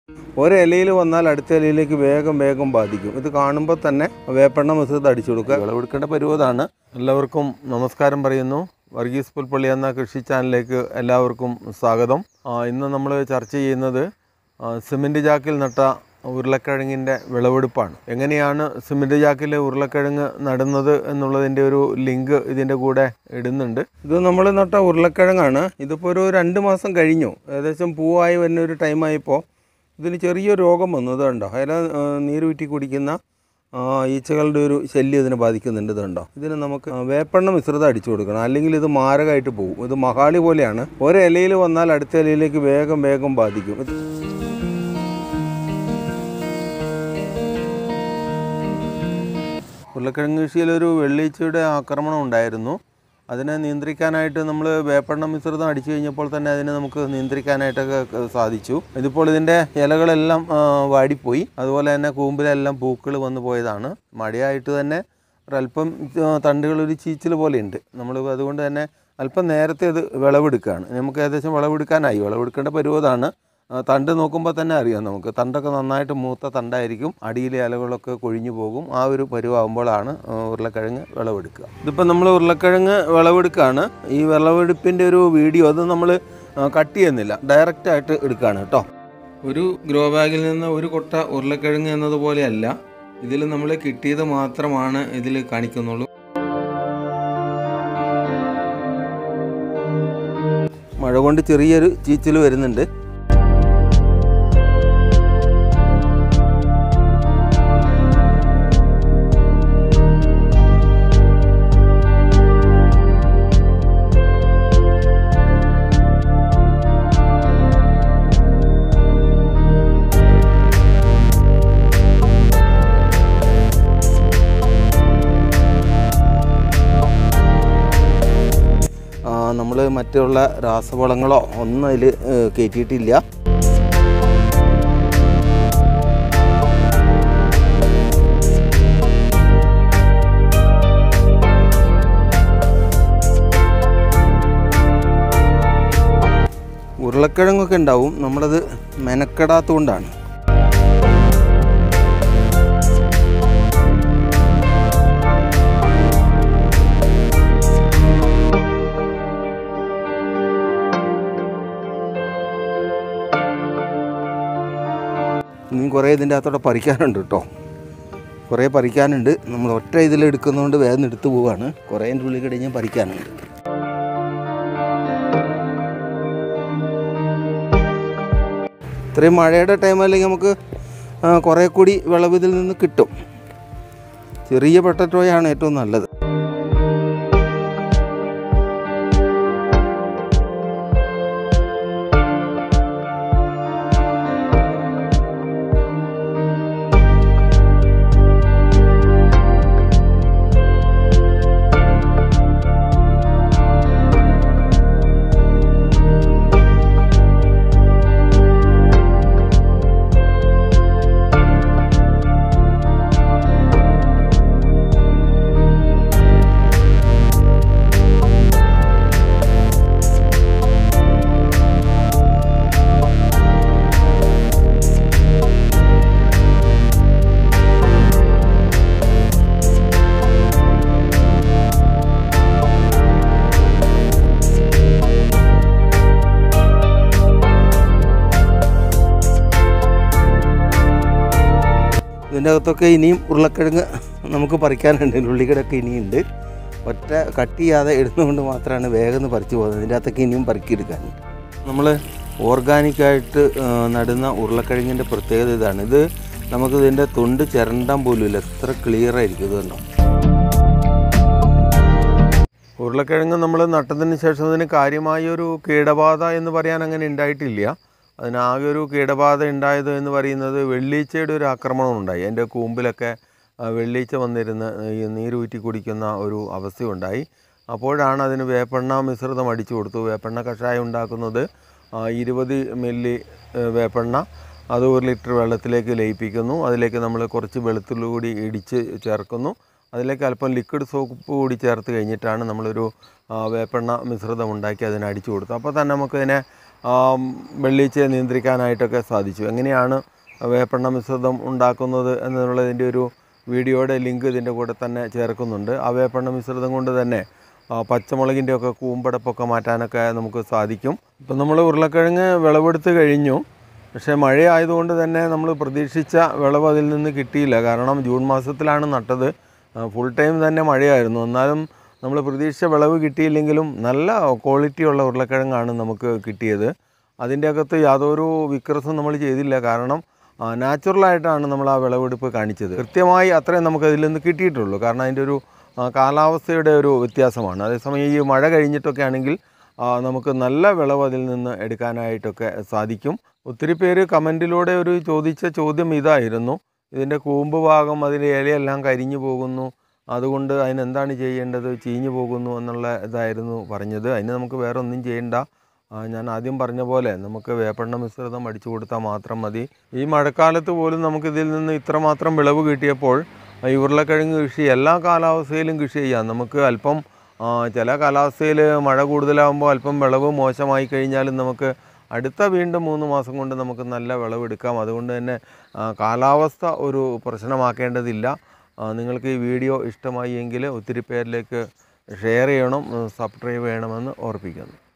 ഒരിലയിൽ വന്നാൽ അടുത്ത ഇലയിലേക്ക് വേഗം ബാധിക്കും. ഇത് കാണുമ്പോൾ തന്നെ വേപ്പെണ്ണ മിശ്രിതം അടിച്ചു കൊടുക്കുക. വിളവെടുക്കേണ്ട പരുവതാണ്. എല്ലാവർക്കും നമസ്കാരം പറയുന്നു. വർഗീസ് പുൽപ്പള്ളി എന്ന കൃഷി ചാനലിലേക്ക് എല്ലാവർക്കും സ്വാഗതം. ഇന്ന് നമ്മൾ ചർച്ച ചെയ്യുന്നത് സിമൻറ്റ് ചാക്കിൽ നട്ട ഉരുളക്കിഴങ്ങിൻ്റെ വിളവെടുപ്പാണ്. എങ്ങനെയാണ് സിമൻറ്റ് ചാക്കിൽ ഉരുളക്കിഴങ്ങ് നടുന്നത് എന്നുള്ളതിൻ്റെ ഒരു ലിങ്ക് ഇതിൻ്റെ കൂടെ ഇടുന്നുണ്ട്. ഇത് നമ്മൾ നട്ട ഉരുളക്കിഴങ്ങാണ്. ഇതിപ്പോൾ ഒരു 2 മാസം കഴിഞ്ഞു. ഏകദേശം പൂവായി വരുന്ന ഒരു ടൈമായപ്പോൾ ഇതിന് ചെറിയൊരു രോഗം വന്നു. ഇതുണ്ടോ, അതിൽ നീരൂറ്റി കുടിക്കുന്ന ഈച്ചകളുടെ ഒരു ശല്യം ഇതിനെ ബാധിക്കുന്നുണ്ട്. ഇതുണ്ടോ, ഇതിന് നമുക്ക് വേപ്പെണ്ണ മിശ്രിതം അടിച്ചു കൊടുക്കണം, അല്ലെങ്കിൽ ഇത് മാരകമായിട്ട് പോകും. ഇത് മഹാളി പോലെയാണ്. ഒരിലയിൽ വന്നാൽ അടുത്ത ഇലയിലേക്ക് വേഗം ബാധിക്കും. ഉരുളക്കിഴങ്ങ് കൃഷിയിലൊരു വെള്ളീച്ചയുടെ ആക്രമണം ഉണ്ടായിരുന്നു. അതിനെ നിയന്ത്രിക്കാനായിട്ട് നമ്മൾ വേപ്പെണ്ണ മിശ്രിതം അടിച്ചു കഴിഞ്ഞപ്പോൾ തന്നെ അതിനെ നമുക്ക് നിയന്ത്രിക്കാനായിട്ടൊക്കെ സാധിച്ചു. ഇതിപ്പോൾ ഇതിൻ്റെ ഇലകളെല്ലാം വാടിപ്പോയി. അതുപോലെ തന്നെ കൂമ്പിലെല്ലാം പൂക്കൾ വന്നു പോയതാണ്. മഴയായിട്ട് തന്നെ ഒരല്പം തണ്ടുകളൊരു ചീച്ചിൽ പോലെയുണ്ട്. നമ്മൾ അതുകൊണ്ട് തന്നെ അല്പം നേരത്തെ അത് വിളവെടുക്കുകയാണ്. നമുക്ക് ഏകദേശം വിളവെടുക്കാനായി. വിളവെടുക്കേണ്ട പരുവതാണ്. തണ്ട് നോക്കുമ്പോൾ തന്നെ അറിയാം നമുക്ക്. തണ്ടൊക്കെ നന്നായിട്ട് മൂത്ത തണ്ടായിരിക്കും. അടിയിലെ ഇലകളൊക്കെ കൊഴിഞ്ഞു പോകും. ആ ഒരു പരുവാകുമ്പോഴാണ് ഉരുളക്കിഴങ്ങ് വിളവെടുക്കുക. ഇതിപ്പോൾ നമ്മൾ ഉരുളക്കിഴങ്ങ് വിളവെടുക്കുകയാണ്. ഈ വിളവെടുപ്പിൻ്റെ ഒരു വീഡിയോ അത് നമ്മൾ കട്ട് ചെയ്യുന്നില്ല, ഡയറക്റ്റായിട്ട് എടുക്കുകയാണ് കേട്ടോ. ഒരു ഗ്രോ ബാഗിൽ നിന്ന് ഒരു കൊട്ട ഉരുളക്കിഴങ്ങ് എന്നതുപോലെയല്ല. ഇതിൽ നമ്മൾ കിട്ടിയത് മാത്രമാണ് ഇതിൽ കാണിക്കുന്നുള്ളൂ. മഴ കൊണ്ട് ചെറിയൊരു ചീച്ചിൽ വരുന്നുണ്ട്. നമ്മൾ മറ്റുള്ള രാസവളങ്ങളോ ഒന്നും അതിൽ കയറ്റിയിട്ടില്ല. ഉരുളക്കിഴങ്ങൊക്കെ ഉണ്ടാവും, നമ്മളത് മെനക്കെടാത്തതുകൊണ്ടാണ്. ഇനിയും കുറേ ഇതിൻ്റെ അകത്തോടെ പറിക്കാനുണ്ട് കേട്ടോ. കുറേ പറിക്കാനുണ്ട്. നമ്മൾ ഒറ്റ ഇതിലെടുക്കുന്നതുകൊണ്ട് വേഗം എടുത്തു പോവുകയാണ്. കുറേ എൻ്റെ ഉള്ളിൽ കഴിഞ്ഞാൽ പറിക്കാനുണ്ട്. ഇത്രയും മഴയുടെ ടൈം അല്ലെങ്കിൽ നമുക്ക് കുറേ കൂടി വിളവ് ഇതിൽ നിന്ന് കിട്ടും. ചെറിയ പൊട്ടറ്റോയാണ് ഏറ്റവും നല്ലത്. ഇതിൻ്റെ അകത്തൊക്കെ ഇനിയും ഉരുളക്കിഴങ്ങ് നമുക്ക് പറിക്കാനുണ്ട്. ഉള്ളിക്കടൊക്കെ ഇനിയുണ്ട്. ഒറ്റ കട്ട് ചെയ്യാതെ ഇടുന്നതുകൊണ്ട് മാത്രമാണ് വേഗം പറിച്ചു പോകുന്നത്. ഇതിൻ്റെ അകത്തൊക്കെ ഇനിയും പറിക്കിയെടുക്കാനുണ്ട്. നമ്മൾ ഓർഗാനിക്കായിട്ട് നടുന്ന ഉരുളക്കിഴങ്ങിൻ്റെ പ്രത്യേകത ഇതാണ്. ഇത് നമുക്ക് ഇതിൻ്റെ തൊണ്ട് ചിരണ്ടാൻ പോലും ഇല്ല. എത്ര ക്ലിയറായിരിക്കും ഇത് കണ്ടോ. ഉരുളക്കിഴങ്ങ് നമ്മൾ നട്ടതിന് ശേഷം അതിന് കാര്യമായൊരു കീടബാധ എന്ന് പറയാൻ അങ്ങനെ ഉണ്ടായിട്ടില്ല. അതിനാകെ ഒരു കീടബാധ ഉണ്ടായത് എന്ന് പറയുന്നത് വെള്ളീച്ചയുടെ ഒരു ആക്രമണം ഉണ്ടായി. എൻ്റെ കൂമ്പിലൊക്കെ വെള്ളീച്ച വന്നിരുന്ന് ഈ നീരൂറ്റി കുടിക്കുന്ന ഒരു അവസ്ഥയുണ്ടായി. അപ്പോഴാണ് അതിന് വേപ്പെണ്ണ മിശ്രിതം അടിച്ചു കൊടുത്തു. വേപ്പെണ്ണ കഷായം ഉണ്ടാക്കുന്നത് 20 മില്ലി വേപ്പെണ്ണ അത് 1 ലിറ്റർ വെള്ളത്തിലേക്ക് ലയിപ്പിക്കുന്നു. അതിലേക്ക് നമ്മൾ കുറച്ച് വെളുത്തുള്ളി കൂടി ഇടിച്ച് ചേർക്കുന്നു. അതിലേക്ക് അല്പം ലിക്വിഡ് സോപ്പ് കൂടി ചേർത്ത് കഴിഞ്ഞിട്ടാണ് നമ്മളൊരു വേപ്പെണ്ണ മിശ്രിതം ഉണ്ടാക്കി അതിനെ അടിച്ചു കൊടുത്തത്. അപ്പോൾ തന്നെ നമുക്കിതിനെ വെള്ളീച്ചയെ നിയന്ത്രിക്കാനായിട്ടൊക്കെ സാധിച്ചു. എങ്ങനെയാണ് വേപ്പെണ്ണ മിശ്രിതം ഉണ്ടാക്കുന്നത് എന്നുള്ളതിൻ്റെ ഒരു വീഡിയോയുടെ ലിങ്ക് ഇതിൻ്റെ കൂടെ തന്നെ ചേർക്കുന്നുണ്ട്. ആ വേപ്പെണ്ണ മിശ്രിതം കൊണ്ട് തന്നെ പച്ചമുളകിൻ്റെ ഒക്കെ കൂമ്പടപ്പൊക്കെ മാറ്റാനൊക്കെ നമുക്ക് സാധിക്കും. ഇപ്പം നമ്മൾ ഉരുളക്കിഴങ്ങ് വിളവെടുത്ത് കഴിഞ്ഞു. പക്ഷേ മഴയായതുകൊണ്ട് തന്നെ നമ്മൾ പ്രതീക്ഷിച്ച വിളവ് അതിൽ നിന്ന് കിട്ടിയില്ല. കാരണം ജൂൺ മാസത്തിലാണ് നട്ടത്, ഫുൾ ടൈം തന്നെ മഴയായിരുന്നു. എന്നാലും നമ്മൾ പ്രതീക്ഷിച്ച വിളവ് കിട്ടിയില്ലെങ്കിലും നല്ല ക്വാളിറ്റിയുള്ള ഉരുളക്കിഴങ്ങാണ് നമുക്ക് കിട്ടിയത്. അതിൻ്റെ അകത്ത് യാതൊരു വിക്രസും നമ്മൾ ചെയ്തില്ല. കാരണം നാച്ചുറലായിട്ടാണ് നമ്മൾ ആ വിളവെടുപ്പ് കാണിച്ചത്. കൃത്യമായി അത്രയും നമുക്കതിൽ നിന്ന് കിട്ടിയിട്ടുള്ളൂ. കാരണം അതിൻ്റെ ഒരു കാലാവസ്ഥയുടെ ഒരു വ്യത്യാസമാണ്. അതേസമയം ഈ മഴ കഴിഞ്ഞിട്ടൊക്കെ ആണെങ്കിൽ നമുക്ക് നല്ല വിളവ് അതിൽ നിന്ന് എടുക്കാനായിട്ടൊക്കെ സാധിക്കും. ഒത്തിരി പേര് കമൻറ്റിലൂടെ ഒരു ചോദിച്ച ചോദ്യം ഇതായിരുന്നു, ഇതിൻ്റെ കൂമ്പ് ഭാഗം അതിൻ്റെ ഇലയെല്ലാം കരിഞ്ഞു പോകുന്നു, അതുകൊണ്ട് അതിനെന്താണ് ചെയ്യേണ്ടത്, ചീഞ്ഞു പോകുന്നു എന്നുള്ള ഇതായിരുന്നു പറഞ്ഞത്. അതിന് നമുക്ക് വേറെ ഒന്നും ചെയ്യേണ്ട. ഞാൻ ആദ്യം പറഞ്ഞ പോലെ നമുക്ക് വേപ്പെണ്ണ മിശ്രിതം അടിച്ചു കൊടുത്താൽ മാത്രം മതി. ഈ മഴക്കാലത്ത് പോലും നമുക്കിതിൽ നിന്ന് ഇത്രമാത്രം വിളവ് കിട്ടിയപ്പോൾ ഈ ഉരുളക്കിഴങ്ങ് കൃഷി എല്ലാ കാലാവസ്ഥയിലും കൃഷി ചെയ്യാം. നമുക്ക് അല്പം ചില കാലാവസ്ഥയിൽ മഴ കൂടുതലാകുമ്പോൾ അല്പം വിളവ് മോശമായി കഴിഞ്ഞാലും നമുക്ക് അടുത്ത വീണ്ടും 3 മാസം കൊണ്ട് നമുക്ക് നല്ല വിളവെടുക്കാം. അതുകൊണ്ട് തന്നെ കാലാവസ്ഥ ഒരു പ്രശ്നമാക്കേണ്ടതില്ല. നിങ്ങൾക്ക് ഈ വീഡിയോ ഇഷ്ടമായി എങ്കിൽ ഒത്തിരി പേരിലേക്ക് ഷെയർ ചെയ്യണം, സബ്സ്ക്രൈബ് ചെയ്യണമെന്ന് ഓർപ്പിക്കുന്നു.